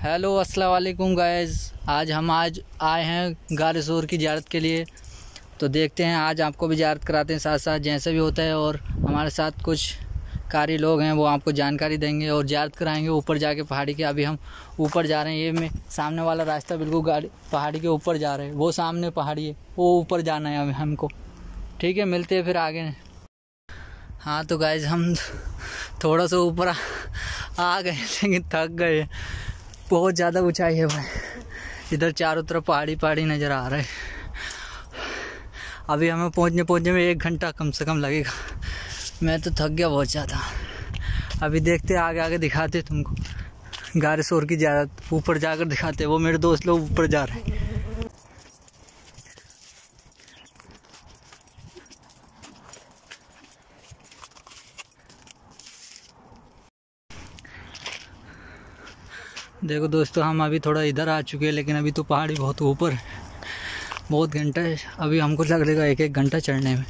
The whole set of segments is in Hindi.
हेलो अस्सलाम वालेकुम गाइस। आज आए हैं गार ज़ोर की ज़ियारत के लिए। तो देखते हैं, आज आपको भी ज़ियारत कराते हैं साथ साथ जैसे भी होता है। और हमारे साथ कुछ कारी लोग हैं, वो आपको जानकारी देंगे और ज़ियारत कराएंगे ऊपर जाके पहाड़ी के। अभी हम ऊपर जा रहे हैं। ये में सामने वाला रास्ता बिल्कुल गाड़ी पहाड़ी के ऊपर जा रहे हैं। वो सामने पहाड़ी है, वो ऊपर जाना है हमको। ठीक है, मिलते हैं फिर आगे। हाँ तो गाइस, हम थोड़ा सा ऊपर आ गए लेकिन थक गए। बहुत ज़्यादा ऊंचाई है भाई। इधर चारों तरफ पहाड़ी नज़र आ रहा है। अभी हमें पहुंचने में 1 घंटा कम से कम लगेगा। मैं तो थक गया बहुत ज़्यादा। अभी देखते आगे दिखाते तुमको गार ज़ोर की ज़ियारत। ऊपर जाकर दिखाते। वो मेरे दोस्त लोग ऊपर जा रहे हैं। देखो दोस्तों, हम अभी थोड़ा इधर आ चुके हैं, लेकिन अभी तो पहाड़ी बहुत ऊपर है। बहुत घंटा है। अभी हमको लगेगा 1 घंटा चढ़ने में।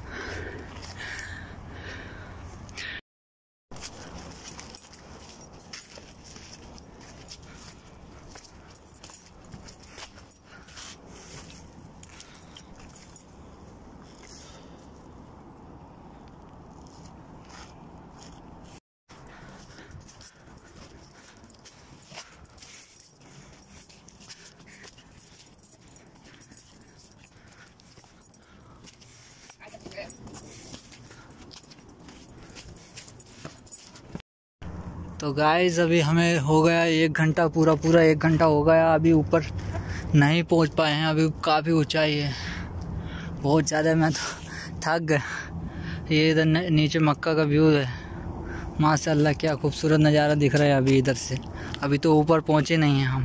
तो गाइस, अभी हमें हो गया 1 घंटा, पूरा 1 घंटा हो गया। अभी ऊपर नहीं पहुंच पाए हैं। अभी काफ़ी ऊंचाई है, बहुत ज़्यादा। मैं तो थक गया। ये इधर नीचे मक्का का व्यू है। माशाल्लाह, क्या खूबसूरत नज़ारा दिख रहा है अभी इधर से। अभी तो ऊपर पहुंचे नहीं हैं हम।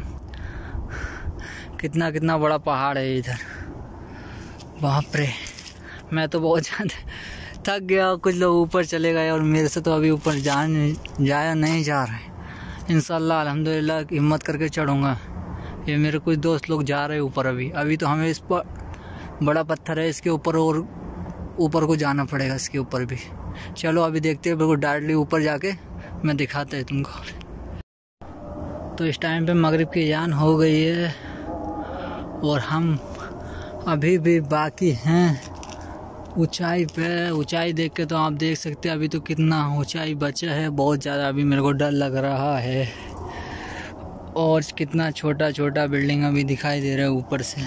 कितना बड़ा पहाड़ है इधर, बाप रे। मैं तो बहुत ज़्यादा थक गया। कुछ लोग ऊपर चले गए और मेरे से तो अभी ऊपर जाया नहीं जा रहा है। इंशाल्लाह अल्हम्दुलिल्लाह हिम्मत करके चढ़ूँगा। ये मेरे कुछ दोस्त लोग जा रहे हैं ऊपर। अभी तो हमें इस पर बड़ा पत्थर है, इसके ऊपर और ऊपर को जाना पड़ेगा। इसके ऊपर भी चलो, अभी देखते हैं। बिल्कुल डायरेक्टली ऊपर जाके मैं दिखाता है तुमको। तो इस टाइम पे मगरिब की अज़ान हो गई है और हम अभी भी बाकी हैं ऊंचाई पे। ऊंचाई देख के तो आप देख सकते हैं अभी तो कितना ऊंचाई बचा है। बहुत ज़्यादा अभी मेरे को डर लग रहा है। और कितना छोटा बिल्डिंग अभी दिखाई दे रहा है ऊपर से।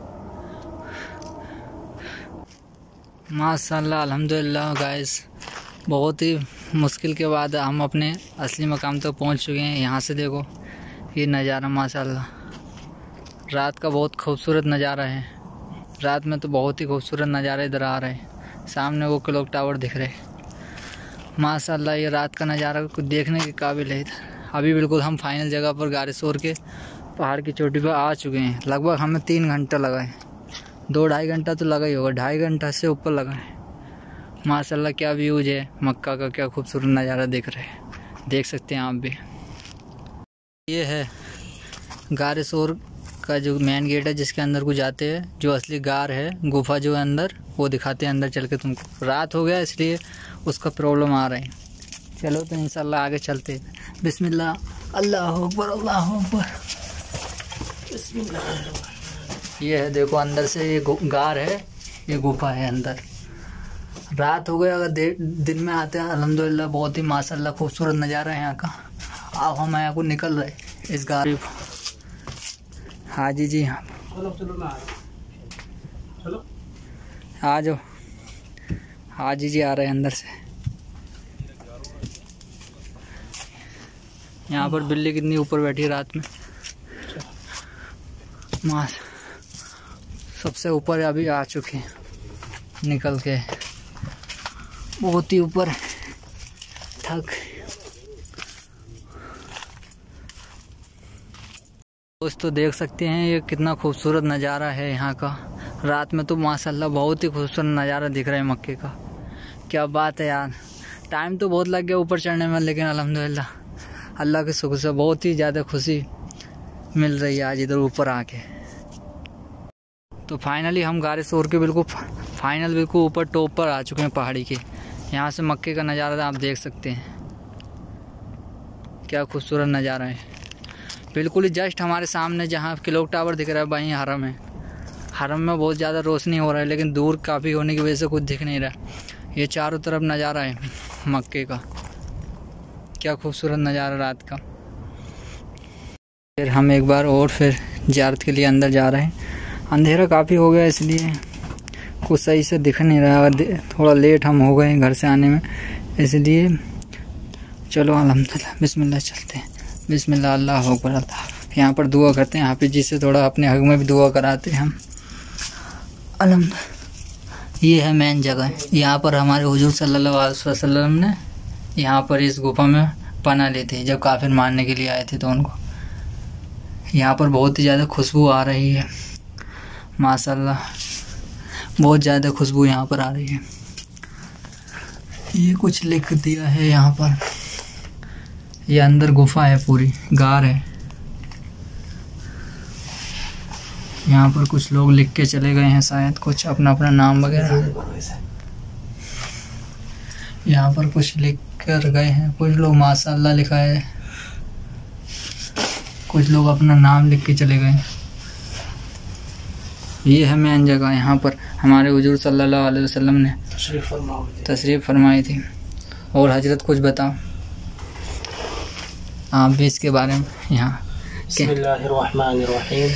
माशाल्लाह अल्हम्दुलिल्लाह गाइस, बहुत ही मुश्किल के बाद हम अपने असली मकाम तक पहुंच चुके हैं। यहाँ से देखो ये नज़ारा, माशाल्लाह रात का बहुत खूबसूरत नज़ारा है। रात में तो बहुत ही खूबसूरत नज़ारा इधर आ रहे हैं। सामने वो क्लॉक टावर दिख रहे हैं। माशाल्लाह, ये रात का नज़ारा कुछ देखने के काबिल है इधर। अभी बिल्कुल हम फाइनल जगह पर गार ज़ोर के पहाड़ की चोटी पर आ चुके हैं। लगभग हमें 3 घंटा लगा है। 2-2.5 घंटा तो लगा ही होगा। 2.5 घंटा से ऊपर लगा है। माशाल्लाह, क्या व्यूज है मक्का का। क्या खूबसूरत नज़ारा दिख रहा है, देख सकते हैं आप भी। ये है गार ज़ोर का जो मेन गेट है, जिसके अंदर को जाते हैं। जो असली गार है, गुफा जो है अंदर, वो दिखाते हैं अंदर चल के तुमको। रात हो गया इसलिए उसका प्रॉब्लम आ रहा है। चलो तो इंशाल्लाह आगे चलते हैं। बिस्मिल्लाह, अल्लाहु अकबर, अल्लाहु अकबर, बिस्मिल्लाह। ये है देखो, अंदर से ये गार है, ये गुफा है अंदर। रात हो गया, अगर दिन में आते हैं अल्हम्दुलिल्लाह बहुत ही माशाल्लाह खूबसूरत नज़ारा है यहाँ का। अब हम यहाँ को निकल रहे इस गार। हाँ जी हाँ, चलो आ जाओ। हाँ जी आ रहे हैं अंदर से। यहाँ पर बिल्ली कितनी ऊपर बैठी है रात में। मास सबसे ऊपर अभी आ चुके हैं निकल के। बहुत ही ऊपर थक। दोस्तों देख सकते हैं ये कितना खूबसूरत नज़ारा है यहाँ का। रात में तो माशाल्लाह बहुत ही खूबसूरत नज़ारा दिख रहा है मक्के का। क्या बात है यार। टाइम तो बहुत लग गया ऊपर चढ़ने में, लेकिन अल्हम्दुलिल्लाह अल्लाह के शुक्र से बहुत ही ज़्यादा खुशी मिल रही है आज इधर ऊपर आके। तो फाइनली हम गार ज़ोर के बिल्कुल ऊपर टॉप पर आ चुके हैं पहाड़ी के। यहाँ से मक्के का नज़ारा आप देख सकते हैं। क्या खूबसूरत नज़ारा है। बिल्कुल ही जस्ट हमारे सामने जहाँ क्लॉक टावर दिख रहा है वहीं हरम है। हरम में बहुत ज़्यादा रोशनी हो रहा है, लेकिन दूर काफ़ी होने की वजह से कुछ दिख नहीं रहा। ये चारों तरफ नज़ारा है मक्के का, क्या खूबसूरत नज़ारा रात का। फिर हम एक बार और फिर ज़ियारत के लिए अंदर जा रहे हैं। अंधेरा काफ़ी हो गया इसलिए कुछ सही से दिख नहीं रहा, थोड़ा लेट हम हो गए घर से आने में, इसलिए चलो अल्हम्दुलिल्लाह बिस्मिल्लाह चलते हैं। बिस्मिल्लाह, अल्लाह अकबर, अल्लाह। यहाँ पर दुआ करते हैं, हाफिज़ जी से थोड़ा अपने हक में भी दुआ कराते हैं हम। अल्हम्दुलिल्लाह, ये है मेन जगह। यहाँ पर हमारे हुजूर सल्लल्लाहु अलैहि वसल्लम ने यहाँ पर इस गुफा में पनाह ली थी जब काफिर मारने के लिए आए थे तो उनको। यहाँ पर बहुत ही ज़्यादा खुशबू आ रही है, माशाल्लाह बहुत ज़्यादा खुशबू यहाँ पर आ रही है। ये कुछ लिख दिया है यहाँ पर, ये अंदर गुफा है, पूरी गार है। यहाँ पर कुछ लोग लिख के चले गए हैं, शायद कुछ अपना अपना नाम वगैरह यहाँ पर कुछ लिख कर गए हैं। कुछ लोग माशाल्लाह लिखा है, कुछ लोग अपना नाम लिख के चले गए। ये है मेन जगह, यहाँ पर हमारे हुजूर सल्लल्लाहु अलैहि वसल्लम ने तशरीफ़ फरमाई थी। और हजरत कुछ बताओ आप भी इसके बारे में यहाँ। बिस्मिल्लाहिर्रहमानिर्रहीम,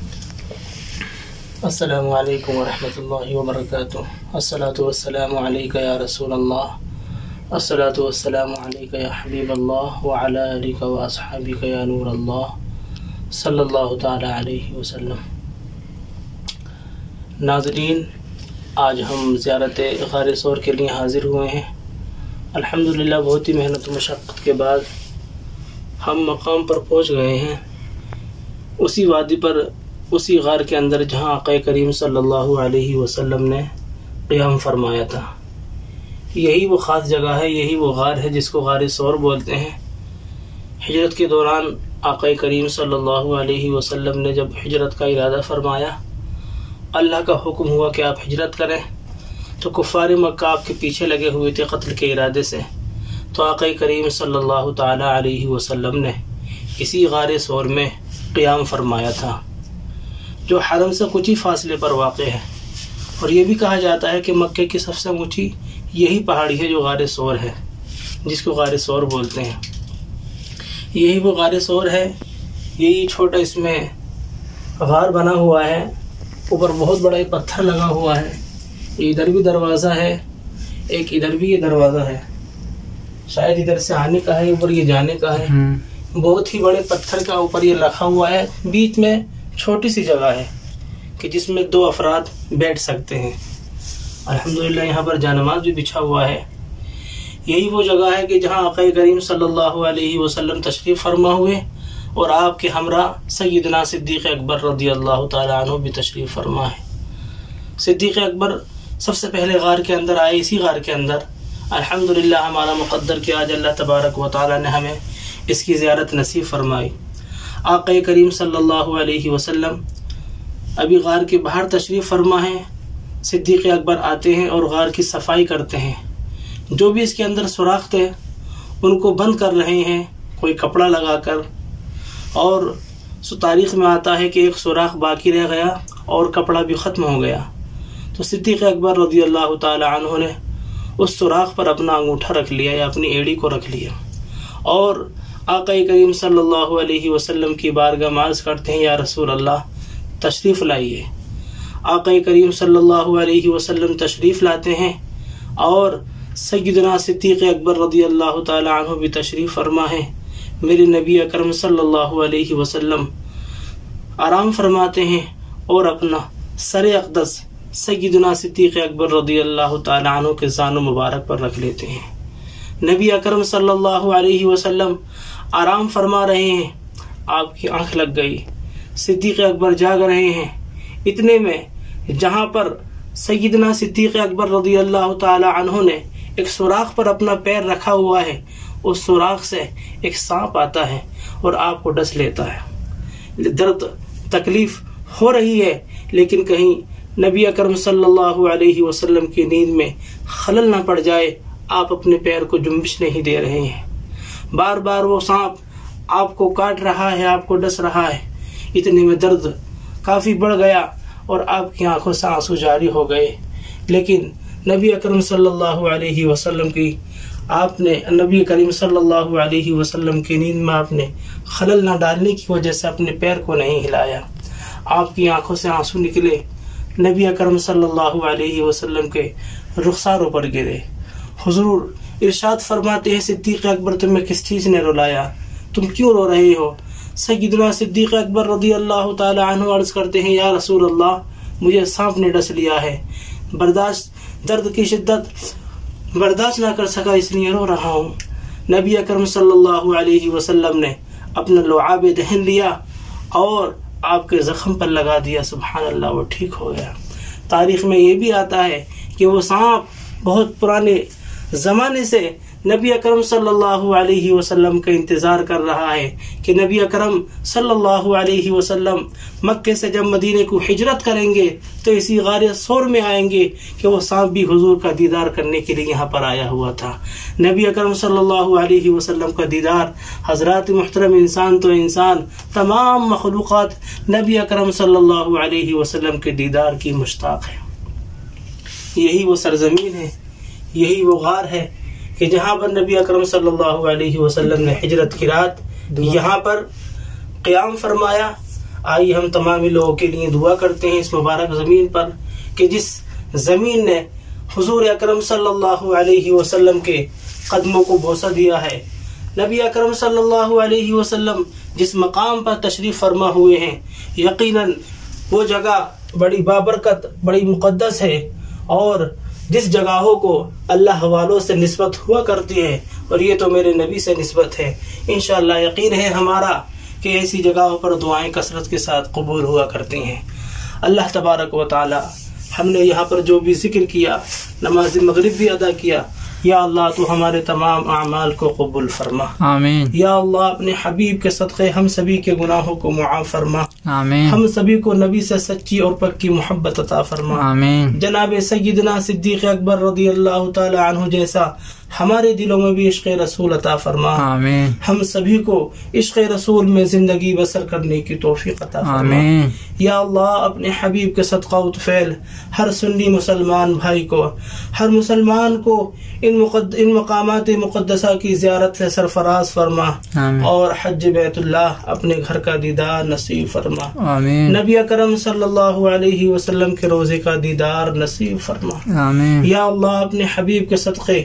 अस्सलामु अलैकुम वरहमतुल्लाहि वबरकातुहू, अस्सलातु वस्सलामु अलैका या रसूलल्लाह, अस्सलातु वस्सलामु अलैका या हबीबल्लाह व अला आलिका व अस्हाबिका या नूरल्लाह सल्लल्लाहु तआला अलैहि वसल्लम। नाज़रीन, आज हम ज़ियारत गार सौर के लिए हाज़िर हुए हैं। अल्हम्दुलिल्लाह बहुत ही मेहनत मशक्क़त के बाद हम मकाम पर पहुँच गए हैं, उसी वादी पर, उसी गार के अंदर जहाँ आक़ा करीम सल्लल्लाहु अलैहि वसल्लम ने क़ियाम फरमाया था। यही वो ख़ास जगह है, यही वो गार है जिसको गार सौर बोलते हैं। हिजरत के दौरान आक़ा करीम सल्लल्लाहु अलैहि वसल्लम ने जब हिजरत का इरादा फरमाया, अल्लाह का हुक्म हुआ कि आप हिजरत करें, तो कुफ़ार मक्का आपके पीछे लगे हुए थे कत्ल के इरादे से। तो आक़ा करीम सल्लल्लाहु ताला अलैहि वसल्लम ने इसी गार सौर में क़ियाम फरमाया था, जो हरम से कुछ ही फासले पर वाक़ है। और ये भी कहा जाता है कि मक्के की सबसे ऊँची यही पहाड़ी है जो गार सौर है, जिसको गार सौर बोलते हैं। यही वो गार सौर है। यही छोटा इसमें गार बना हुआ है, ऊपर बहुत बड़ा एक पत्थर लगा हुआ है। इधर भी दरवाज़ा है, एक इधर भी ये दरवाज़ा है, शायद इधर से आने का है, ऊपर ये जाने का है। बहुत ही बड़े पत्थर का ऊपर ये रखा हुआ है। बीच में छोटी सी जगह है कि जिसमें 2 अफराद बैठ सकते हैं। अल्हम्दुलिल्लाह यहाँ पर जानमाज़ भी बिछा हुआ है। यही वो जगह है कि जहाँ आक़ा करीम सल्लल्लाहु अलैहि वसल्लम तशरीफ़ फरमा हुए और आपके हमरा सय्यदना सिद्दीक़ अकबर रज़ियल्लाहु ताला अन्हु भी तशरीफ़ फरमा है। सिद्दीक़ अकबर सबसे पहले गार के अंदर आए। इसी गार के अंदर अल्हम्दुलिल्लाह हमारा मुक़द्दर कि आज अल्लाह तबारक व तआला ने हमें इसकी ज़ियारत नसीब फरमाई। आक़ा करीम सल्लल्लाहु अलैहि वसल्लम अभी गार के बाहर तशरीफ़ फरमा है। सिद्दीक़ अकबर आते हैं और गार की सफाई करते हैं। जो भी इसके अंदर सुराख थे उनको बंद कर रहे हैं, कोई कपड़ा लगाकर। और तारीख़ में आता है कि एक सुराख बाकी रह गया और कपड़ा भी ख़त्म हो गया। तो सिद्दीक़ अकबर रज़ियल्लाहु ताला अन्हु ने उस सुराख पर अपना अंगूठा रख लिया या अपनी एड़ी को रख लिया और आक़ा करीम सल्लल्लाहु अलैहि वसल्लम की बारगाह में अर्ज़ करते हैं, या रसूल अल्लाह तशरीफ़ लाइए। आक़ा करीम सल्लल्लाहु अलैहि वसल्लम तशरीफ़ लाते हैं और सय्यदना सिद्दीक़ अकबर रज़ियल्लाहु ताला अन्हु भी तशरीफ़ फरमा है। मेरे नबी अकरम सल्लल्लाहु अलैहि वसल्लम आराम फरमाते हैं और अपना सर अक़दस सय्यदना सिद्दीक़ अकबर रज़ियल्लाहु ताला अन्हु के ज़ानो मुबारक पर रख लेते हैं। नबी अकरम सल्लल्लाहु अलैहि वसल्लम आराम फरमा रहे हैं, आपकी आंख लग गई। सिद्दीक़ अकबर जाग रहे हैं। इतने में जहाँ पर सय्यदना सिद्दीक़ अकबर रज़ियल्लाहु ताला अन्हु ने एक सुराख पर अपना पैर रखा हुआ है, उस सुराख से एक सांप आता है और आपको डस लेता है। दर्द तकलीफ हो रही है, लेकिन कहीं नबी अकरम सल्लल्लाहु अलैहि वसल्लम की नींद में खलल ना पड़ जाए, आप अपने पैर को जुम्बिश नहीं दे रहे हैं। बार बार वो सांप आपको काट रहा है, आपको डस रहा है। इतने में दर्द काफी बढ़ गया और आपकी आंखों से आंसू जारी हो गए। लेकिन नबी अकरम सल्लल्लाहु अलैहि वसल्लम की नींद में आपने खलल ना डालने की वजह से अपने पैर को नहीं हिलाया। आपकी आंखों से आंसू निकले, नबी अकरम सल्लल्लाहु अलैहि वसल्लम के रुखसारों पर गिरे। हुजूर इरशाद फरमाते हैं, सिद्दीक अकबर तुम्हें किस चीज ने रुलाया, तुम क्यों रो रहे हो? सय्यदना सिद्दीक अकबर रज़ी अल्लाह ताला अन्हु अर्ज करते हैं, या रसूल अल्लाह, मुझे सांप ने डस लिया है, दर्द की शिद्दत बर्दाश्त ना कर सका, इसलिए रो रहा हूँ। नबी अकरम सल्लल्लाहु अलैहि वसल्लम ने अपना लुआब दहन लिया और आपके जख्म पर लगा दिया। सुभान अल्लाह, वो ठीक हो गया। तारीख में ये भी आता है कि वो सांप बहुत पुराने जमाने से नबी अकरम सल्लल्लाहु अलैहि वसल्लम का इंतजार कर रहा है कि नबी अकरम सल्लल्लाहु अलैहि वसल्लम मक्के से जब मदीने को हिजरत करेंगे तो इसी गारे सौर में आएंगे कि वो सांप भी हुजूर का दीदार करने के लिए यहाँ पर आया हुआ था। नबी अकरम सल्लल्लाहु अलैहि वसल्लम का दीदार, हजरात मुहतरम, इंसान तो इंसान, तमाम मखलूक़ात नबी अकरम सल्लल्लाहु अलैहि वसल्लम के दीदार की मुश्ताक है। यही वो सरजमीन है, यही वो गार है कि जहाँ पर नबी अकरम सल्लल्लाहु अलैहि वसल्लम ने हिजरत की रात यहाँ पर क़याम फरमाया। आइए हम तमाम लोगों के लिए दुआ करते हैं इस मुबारक ज़मीन पर कि जिस ज़मीन ने हुजूर अकरम सल्लल्लाहु अलैहि वसल्लम के कदमों को बोसा दिया है, नबी अकरम सल्लल्लाहु अलैहि वसल्लम जिस मकाम पर तशरीफ़ फरमा हुए हैं, यकीनन वो जगह बड़ी बाबरकत, बड़ी मुक़द्दस है और जिस जगहों को अल्लाह वालों से निस्बत हुआ करती है, और ये तो मेरे नबी से निस्बत है। इंशाअल्लाह यकीन है हमारा कि ऐसी जगहों पर दुआएं कसरत के साथ कबूल हुआ करती हैं। अल्लाह तबारक व ताला, हमने यहाँ पर जो भी जिक्र किया, नमाज मगरिब भी अदा किया, या अल्लाह तो हमारे तमाम अमाल को कबूल फरमा। आमीन। या अल्लाह अपने हबीब के सदक़े हम सभी के गुनाहों को मुआफ़ फरमा। आमीन। हम सभी को नबी से सच्ची और पक्की मोहब्बत अता फरमा। आमीन। जनाब सय्यदना सिद्दीक अकबर रज़ी अल्लाह ताला अन्हु जैसा हमारे दिलों में भी इश्क़ रसूल अता फरमा। आमीन। हम सभी को इश्क़ रसूल में जिंदगी बसर करने की तौफीक अता फरमा। आमीन। या अल्लाह अपने हबीब के सदक़ा व तुफ़ैल हर सुन्नी मुसलमान भाई को, हर मुसलमान को इन मकामात मुक़द्दसा की ज़ियारत से सरफराज फरमा और हज बैतुल्लाह अपने घर का दीदार नसीब फरमा। आमीन। नबी अकरम सल्लल्लाहु अलैहि वसल्लम के रोज़े का दीदार नसीब फरमा। आमीन। या अल्लाह अपने हबीब के सदक़े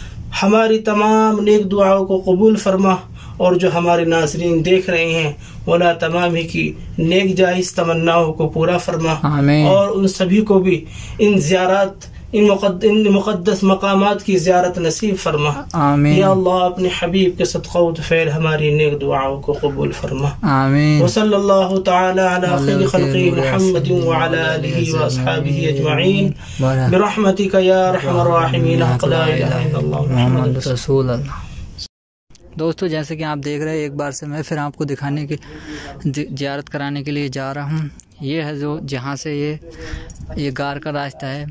हमारी तमाम नेक दुआओं को कबूल फरमा और जो हमारे नाज़रीन देख रहे हैं वला तमाम ही की नेक जायज़ तमन्नाओं को पूरा फरमा और उन सभी को भी इन ज़ियारत, इन मुक़द्दस मकामात की ज़ियारत नसीब फरमा। आमीन। या अल्लाह अपने हबीब के सदक़ा व तुफ़ैल हमारी नेक दुआओं को कबूल फरमा। आमीन। व सल्लल्लाहु तआला अला खैरि खल्क़ि मुहम्मदिन व अला आलिहि व अस्हाबिहि अजमईन बिरहमतिका या अरहमर राहिमीन ला इलाहा इल्लल्लाह मुहम्मद रसूलुल्लाह। दोस्तों, जैसे कि आप देख रहे हैं, एक बार से मैं फिर आपको दिखाने की ज़ियारत कराने के लिए जा रहा हूँ। ये है जो जहाँ से ये गार का रास्ता है,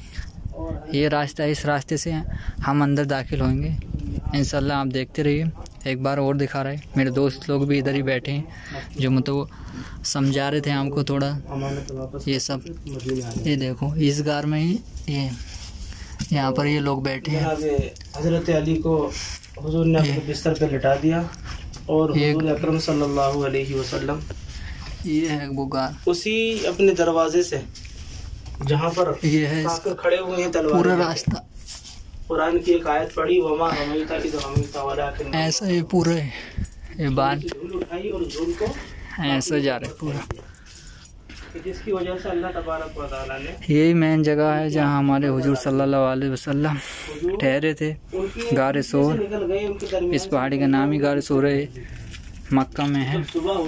ये रास्ता, इस रास्ते से हम अंदर दाखिल होंगे इंशाल्लाह। आप देखते रहिए। एक बार और दिखा रहे हैं, मेरे दोस्त लोग भी इधर ही बैठे हैं जो मतलब समझा रहे थे हमको थोड़ा ये सब। ये देखो, इस गार में ही ये यहाँ पर ये लोग बैठे हैं। हजरत अली को हुजूर ने अपने बिस्तर पे लिटा दिया और हुजूर अकरम सल्लल्लाहु अलैहि वसल्लम, ये है वो गार, उसी अपने दरवाजे से जहाँ पर ये है खड़े हुए हैं तलवार, पूरा रास्ता। कुरान की एक आयत पढ़ी, वमा रमैता इज़ रमैता वलाकिन, ऐसा ये पूरा ये बात धूल उठाई और धूल को ऐसा जा रहा है पूरा, जिसकी वजह से अल्लाह तबारक व तआला ने, यही मेन जगह है जहाँ हमारे हुजूर सल्लल्लाहु अलैहि वसल्लम ठहरे थे। गार सोर, इस पहाड़ी का नाम ही गार सोर है, मक्का में है।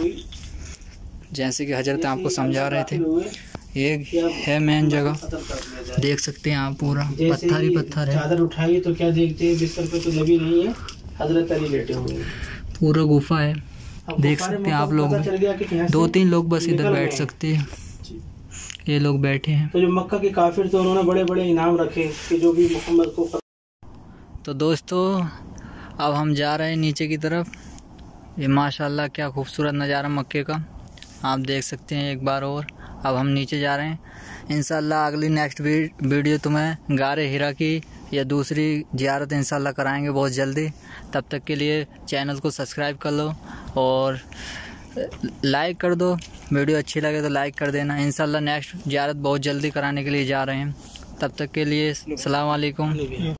जैसे कि हजरत आपको समझा रहे थे, ये है मेन जगह, देख सकते हैं आप, पूरा पत्थर ही पत्थर है। चादर उठाई तो क्या देखते हैं, बिस्तर पे तो नबी नहीं है, हजरत अली लेटे हुए हैं। पूरा गुफा है, देख सकते हैं आप लोग। 2-3 लोग बस इधर बैठ सकते हैं, ये लोग बैठे हैं। तो जो मक्का के काफिर थे उन्होंने बड़े बड़े इनाम रखे कि जो भी मोहम्मद को। तो दोस्तों, अब हम जा रहे हैं नीचे की तरफ। ये माशाल्लाह क्या खूबसूरत नज़ारा मक्के का आप देख सकते हैं एक बार और। अब हम नीचे जा रहे हैं। इंशाल्लाह अगली नेक्स्ट वीडियो तुम्हें गारे हिरा की या दूसरी ज़ियारत इंशाल्लाह कराएंगे बहुत जल्दी। तब तक के लिए चैनल को सब्सक्राइब कर लो और लाइक कर दो। वीडियो अच्छी लगे तो लाइक कर देना। इंशाल्लाह नेक्स्ट ज़ियारत बहुत जल्दी कराने के लिए जा रहे हैं। तब तक के लिए अस्सलाम वालेकुम।